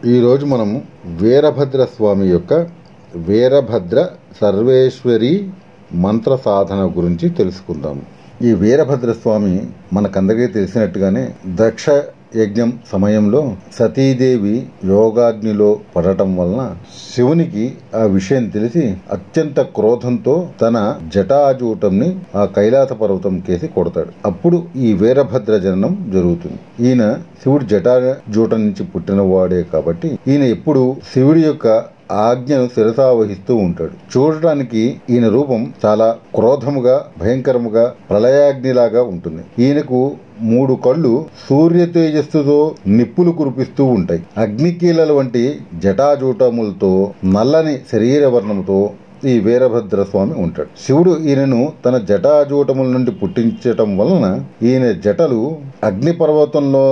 ఈరోజు మనము వీరభద్ర స్వామి యొక్క వీరభద్ర సర్వేశ్వరి మంత్ర సాధన గురించి తెలుసుకుందాము. ఈ వీరభద్ర స్వామి మనకందరికీ తెలిసినట్టుగానే దక్ష యజ్ఞం సమయంలో సతీదేవి యోగాగ్నిలో పడటం వలన శివునికి ఆ విషయం తెలిసి అత్యంత క్రోధంతో తన జటాజూటంని ఆ కైలాస పర్వతం కేసి కొడతాడు. అప్పుడు ఈ వీరభద్ర జననం జరుగుతుంది. ఈయన శివుడు జటాజూటం నుంచి పుట్టినవాడే కాబట్టి ఈయన ఎప్పుడు శివుడి యొక్క ఆజ్ఞను శిరసావహిస్తూ ఉంటాడు. చూడటానికి ఈయన రూపం చాలా క్రోధముగా భయంకరముగా ప్రళయాగ్నిలాగా ఉంటుంది. ఈయనకు 3 కళ్ళు సూర్య తేజస్సుతో నిప్పులు కురిపిస్తూ ఉంటాయి. అగ్నికీలల వంటి జటాజూటములతో నల్లని శరీర వర్ణముతో ఈ వీరభద్ర స్వామి ఉంటాడు. శివుడు ఈయనను తన జటాజూటముల నుండి పుట్టించటం వలన ఈయన జటలు అగ్నిపర్వతంలో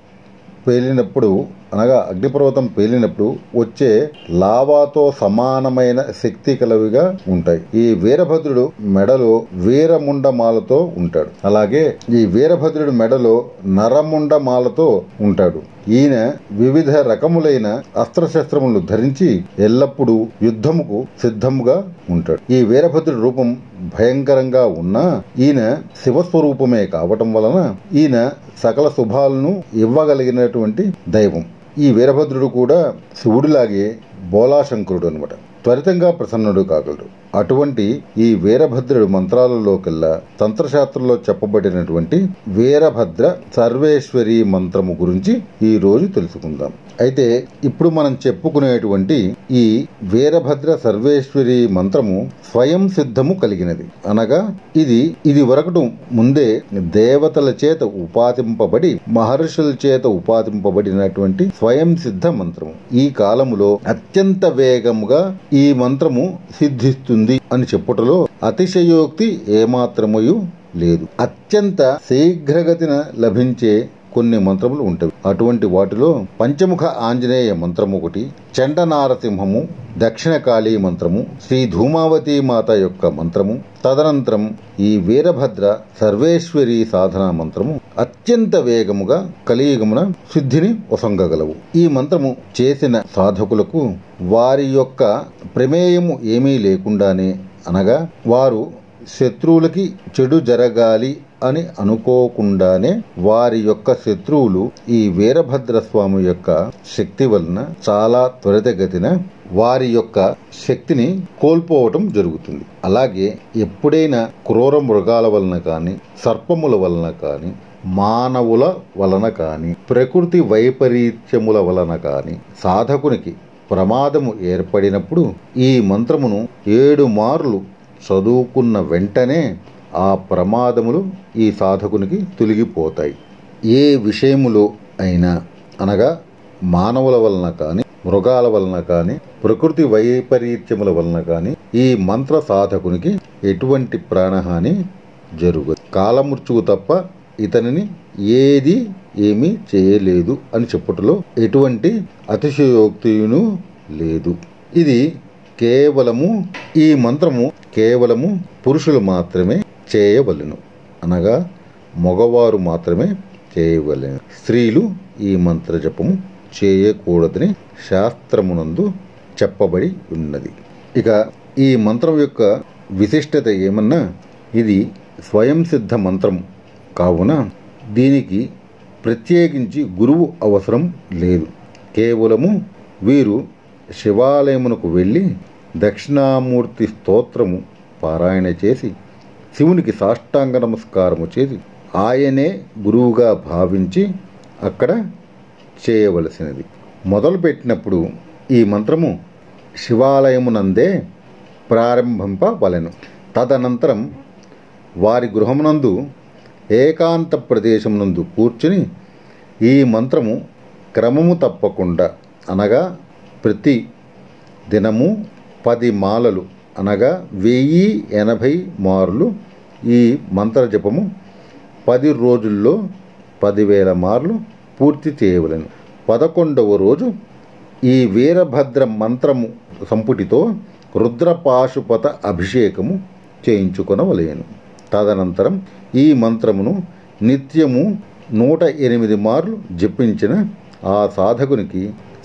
పేలినప్పుడు అనగా అగ్నిపర్వతం పేలినప్పుడు వచ్చే లావాతో సమానమైన శక్తి కలవిగా ఉంటాయి. ఈ వీరభద్రుడు మెడలో వీరముండమాలతో ఉంటాడు. అలాగే ఈ వీరభద్రుడు మెడలో నరముండమాలతో ఉంటాడు. ఈయన వివిధ రకములైన అస్త్రశస్త్రములు ధరించి ఎల్లప్పుడూ యుద్ధముకు సిద్ధముగా ఉంటాడు. ఈ వీరభద్రుడి రూపం భయంకరంగా ఉన్నా ఈయన శివస్వరూపమే కావటం వలన ఈయన సకల శుభాలను ఇవ్వగలిగినటువంటి దైవం. ఈ వీరభద్రుడు కూడా శివుడిలాగే బోలాశంకరుడు అనమాట. త్వరితంగా ప్రసన్నుడు కాగలడు. అటువంటి ఈ వీరభద్రుడు మంత్రాలలోకెల్లా తంత్రశాస్త్రంలో చెప్పబడినటువంటి వీరభద్ర సర్వేశ్వరి మంత్రము గురించి ఈ రోజు తెలుసుకుందాం. అయితే ఇప్పుడు మనం చెప్పుకునేటువంటి ఈ వీరభద్ర సర్వేశ్వరి మంత్రము స్వయం సిద్ధము కలిగినది. అనగా ఇది వరకటు ముందే దేవతల చేత ఉపాదింపబడి మహర్షుల చేత ఉపాదింపబడినటువంటి స్వయం సిద్ధ మంత్రము. ఈ కాలములో అత్యంత వేగముగా ఈ మంత్రము సిద్ధిస్తుంది అని చెప్పుటలో అతిశయోక్తి ఏమాత్రమూ లేదు. అత్యంత శీఘ్రగతిన లభించే కొన్ని మంత్రములు ఉంటాయి. అటువంటి వాటిలో పంచముఖ ఆంజనేయ మంత్రము ఒకటి, చండ నారసింహము, దక్షిణ కాళీ మంత్రము, శ్రీ ధూమావతి మాత యొక్క మంత్రము, తదనంతరం ఈ వీరభద్ర సర్వేశ్వరి సాధన మంత్రము అత్యంత వేగముగా కలియుగమున సిద్ధిని ఒసంగగలవు. ఈ మంత్రము చేసిన సాధకులకు వారి యొక్క ప్రమేయము ఏమీ లేకుండానే, అనగా వారు శత్రువులకి చెడు జరగాలి అని అనుకోకుండానే వారి యొక్క శత్రువులు ఈ వీరభద్ర స్వామి యొక్క శక్తి వలన చాలా త్వరితగతిన వారి యొక్క శక్తిని కోల్పోవటం జరుగుతుంది. అలాగే ఎప్పుడైనా క్రూర మృగాల వలన కానీ, సర్పముల వలన కానీ, మానవుల వలన కానీ, ప్రకృతి వైపరీత్యముల వలన కానీ సాధకునికి ప్రమాదము ఏర్పడినప్పుడు ఈ మంత్రమును 7 మార్లు చదువుకున్న వెంటనే ఆ ప్రమాదములు ఈ సాధకునికి తొలగిపోతాయి. ఏ విషయములో అయినా, అనగా మానవుల వలన కానీ, మృగాల వలన కానీ, ప్రకృతి వైపరీత్యముల వలన కానీ ఈ మంత్ర సాధకునికి ఎటువంటి ప్రాణహాని జరగదు. కాలమృత్యువు తప్ప ఇతనిని ఏమీ చేయలేదు అని చెప్పుటలో ఎటువంటి అతిశయోక్తియును లేదు. ఇది ఈ మంత్రము కేవలము పురుషులు మాత్రమే చేయవలెను, అనగా మగవారు మాత్రమే చేయవలెను. స్త్రీలు ఈ మంత్ర జపము చేయకూడదని శాస్త్రమునందు చెప్పబడి ఉన్నది. ఇక ఈ మంత్రం యొక్క విశిష్టత ఏమన్నా, ఇది స్వయం సిద్ధ మంత్రం కావున దీనికి ప్రత్యేకించి గురువు అవసరం లేదు. కేవలము వీరు శివాలయమునకు వెళ్ళి దక్షిణామూర్తి స్తోత్రము పారాయణ చేసి శివునికి సాష్టాంగ నమస్కారము చేసి ఆయనే గురువుగా భావించి అక్కడ చేయవలసినది. మొదలుపెట్టినప్పుడు ఈ మంత్రము శివాలయమునందే ప్రారంభింపవలెను. తదనంతరం వారి గృహమునందు ఏకాంత ప్రదేశమునందు కూర్చుని ఈ మంత్రము క్రమము తప్పకుండా, అనగా ప్రతి దినము 10 మాలలు, అనగా 1080 మార్లు ఈ మంత్ర జపము 10 రోజుల్లో 10,000 మార్లు పూర్తి చేయవలెను. 11వ రోజు ఈ వీరభద్ర మంత్రము సంపుటితో రుద్రపాశుపత అభిషేకము చేయించుకొనవలెను. తదనంతరం ఈ మంత్రమును నిత్యము 108 మార్లు జపించిన ఆ సాధకునికి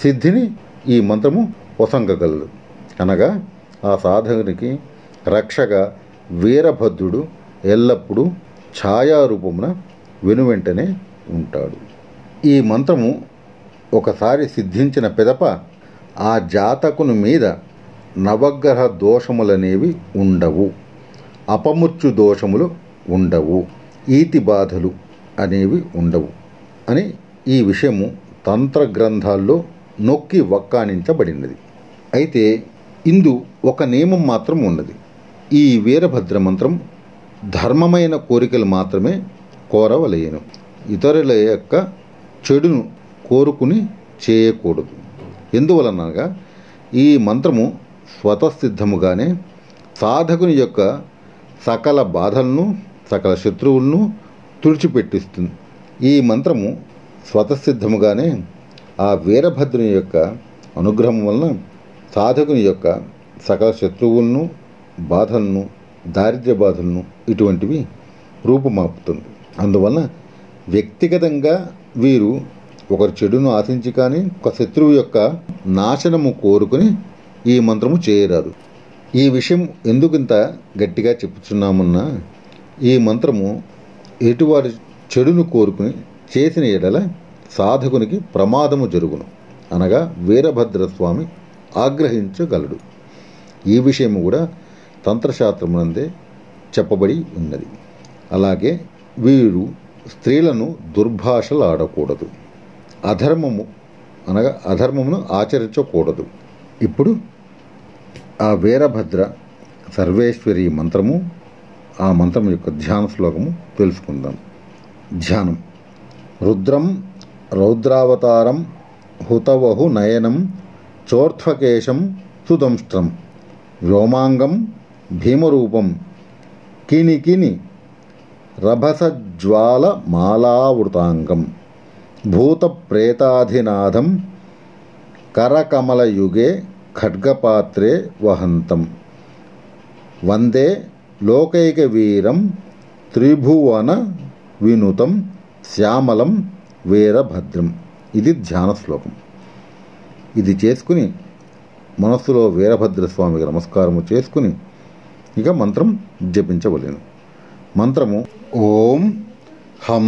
సిద్ధిని ఈ మంత్రము పొసంగగలదు. అనగా ఆ సాధకునికి రక్షగా వీరభద్రుడు ఎల్లప్పుడూ ఛాయారూపమున వెనువెంటనే ఉంటాడు. ఈ మంత్రము ఒకసారి సిద్ధించిన పిదప ఆ జాతకుని మీద నవగ్రహ దోషములనేవి ఉండవు, అపమృత్యు దోషములు ఉండవు, ఈతి బాధలు అనేవి ఉండవు అని ఈ విషయము తంత్ర గ్రంథాల్లో నొక్కి వక్కాణించబడినది. అయితే ఇందు ఒక నియమం మాత్రం ఉన్నది. ఈ వీరభద్ర మంత్రం ధర్మమైన కోరికలు మాత్రమే కోరవలేను. ఇతరుల యొక్క చెడును కోరుకుని చేయకూడదు. ఎందువలనగా ఈ మంత్రము స్వతసిద్ధముగానే సాధకుని యొక్క సకల బాధలను, సకల శత్రువులను తుడిచిపెట్టిస్తుంది. ఈ మంత్రము స్వతసిద్ధముగానే ఆ వీరభద్రుని యొక్క అనుగ్రహం వలన సాధకుని యొక్క సకల శత్రువులను, బాధలను, దారిద్ర్య బాధలను ఇటువంటివి రూపుమాపుతుంది. అందువలన వ్యక్తిగతంగా వీరు ఒకరి చెడును ఆశించి కానీ ఒక శత్రువు యొక్క నాశనము కోరుకుని ఈ మంత్రము చేయరాదు. ఈ విషయం ఎందుకింత గట్టిగా చెప్పుచున్నామన్నా, ఈ మంత్రము ఎటువారి చెడును కోరుకుని చేసిన ఎడల సాధకునికి ప్రమాదము జరుగును, అనగా వీరభద్రస్వామి ఆగ్రహించగలడు. ఈ విషయము కూడా తంత్రశాస్త్రమునందే చెప్పబడి ఉన్నది. అలాగే వీరు స్త్రీలను దుర్భాషలు ఆడకూడదు, అధర్మము అనగా అధర్మమును ఆచరించకూడదు. ఇప్పుడు ఆ వీరభద్ర సర్వేశ్వరి మంత్రము, ఆ మంత్రం యొక్క ధ్యాన శ్లోకము తెలుసుకుందాం. ధ్యానం. రుద్రం రౌద్రావతారం హుతవహు నయనం చోర్ధ్వకేశం సుదంష్ట్రం వ్యోమాంగం భీమరూపం కిణికిని రభసజ్వాల మాలావృతాంగం భూతప్రేతాధినాథం కరకమలయుగే ఖడ్గపాత్రే వహంతం వందే లోకైకవీరం త్రిభువన వినుతం శ్యామలం వీరభద్రం. ఇది ధ్యాన శ్లోకం. ఇది చేసుకుని మనస్సులో వీరభద్రస్వామికి నమస్కారము చేసుకుని ఇక మంత్రం జపించవలెను. మంత్రము ఓం హం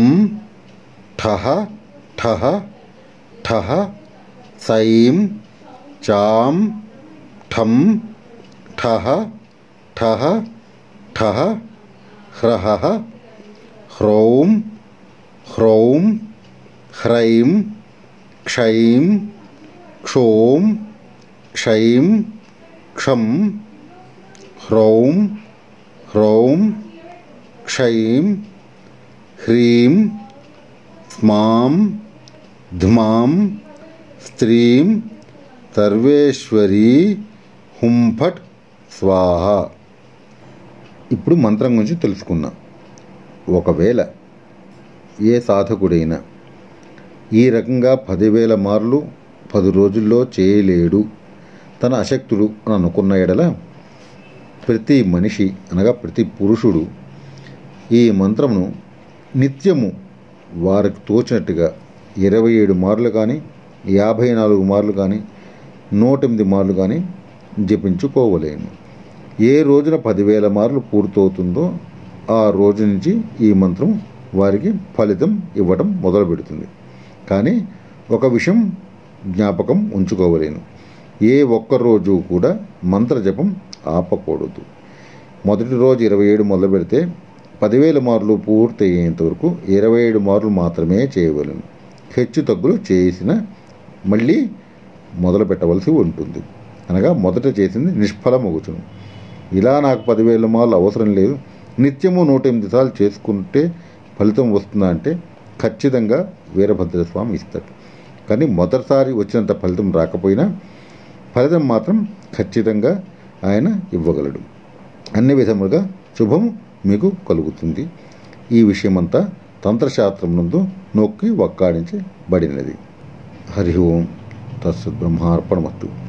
ఠహ ఠహ ఠహ సైం చాం ఠం ఠహ ఠహ ఠహ హ్రహ హ్రౌం హ్రౌం హ్రైం క్షైం క్షోం క్షైం క్షం హ్రౌం హ్రౌం క్షైం హ్రీం స్మాం ధ్మాం స్త్రీం సర్వేశ్వరీ హుంఫట్ స్వాహ. ఇప్పుడు మంత్రం గురించి తెలుసుకుందాం. ఒకవేళ ఏ సాధకుడైనా ఈ రకంగా 10,000 మార్లు 10 రోజుల్లో చేయలేడు, తన అశక్తుడు అని అనుకున్న ఎడల ప్రతి మనిషి అనగా ప్రతి పురుషుడు ఈ మంత్రమును నిత్యము వారికి తోచినట్టుగా 27 మార్లు కానీ 54 మార్లు కానీ 108 మార్లు కానీ జపించుకోవలేను. ఏ రోజున 10,000 మార్లు పూర్తవుతుందో ఆ రోజు నుంచి ఈ మంత్రం వారికి ఫలితం ఇవ్వటం మొదలు పెడుతుంది. కానీ ఒక విషయం జ్ఞాపకం ఉంచుకోవలేను, ఏ ఒక్క రోజు కూడా మంత్ర జపం ఆపకూడదు. మొదటి రోజు 27 మొదలు పెడితే 10,000 మార్లు పూర్తి అయ్యేంత వరకు 27 మార్లు మాత్రమే చేయవలను. హెచ్చు తగ్గులు చేసిన మళ్ళీ మొదలు పెట్టవలసి ఉంటుంది, అనగా మొదట చేసింది నిష్ఫలమగుచును. ఇలా నాకు 10,000 మార్లు అవసరం లేదు, నిత్యము 108 సార్లు చేసుకుంటే ఫలితం వస్తుందా అంటే ఖచ్చితంగా వీరభద్రస్వామి ఇస్తాడు. కానీ మొదటిసారి వచ్చినంత ఫలితం రాకపోయినా ఫలితం మాత్రం ఖచ్చితంగా ఆయన ఇవ్వగలడు. అన్ని విధములుగా శుభము మీకు కలుగుతుంది. ఈ విషయమంతా తంత్రశాస్త్రం నందు నొక్కి వక్కాడించబడినది. హరి ఓం తత్సత్ బ్రహ్మార్పణమస్తు.